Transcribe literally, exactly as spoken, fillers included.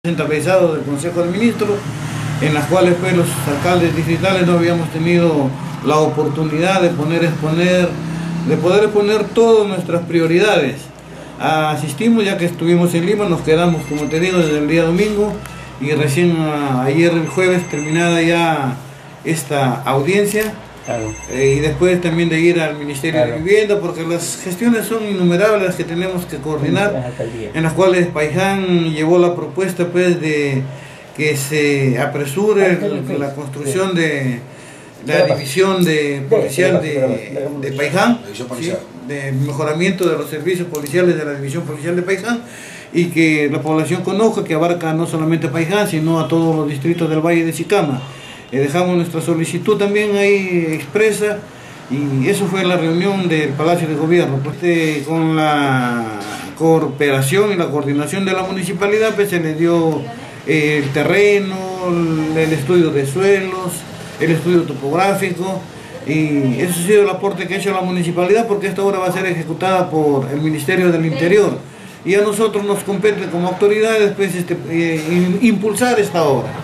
Centralizado del Consejo de Ministros, en las cuales pues, los alcaldes distritales no habíamos tenido la oportunidad de poner exponer, de poder exponer todas nuestras prioridades. Asistimos, ya que estuvimos en Lima, nos quedamos, como te digo, desde el día domingo y recién a, ayer el jueves terminada ya esta audiencia. Claro. Eh, y después también de ir al Ministerio claro. de Vivienda, porque las gestiones son innumerables las que tenemos que coordinar, en las cuales Paiján llevó la propuesta pues de que se apresure la construcción de la división de policial de, de Paiján, ¿sí? De mejoramiento de los servicios policiales de la división policial de Paiján, y que la población conozca que abarca no solamente Paiján, sino a todos los distritos del Valle de Sicama. Eh, dejamos nuestra solicitud también ahí expresa, y eso fue la reunión del Palacio de Gobierno. Pues, eh, con la cooperación y la coordinación de la municipalidad, pues se le dio eh, el terreno, el estudio de suelos, el estudio topográfico, y eso ha sido el aporte que ha hecho la municipalidad, porque esta obra va a ser ejecutada por el Ministerio del Interior, y a nosotros nos compete como autoridades pues, este, eh, impulsar esta obra.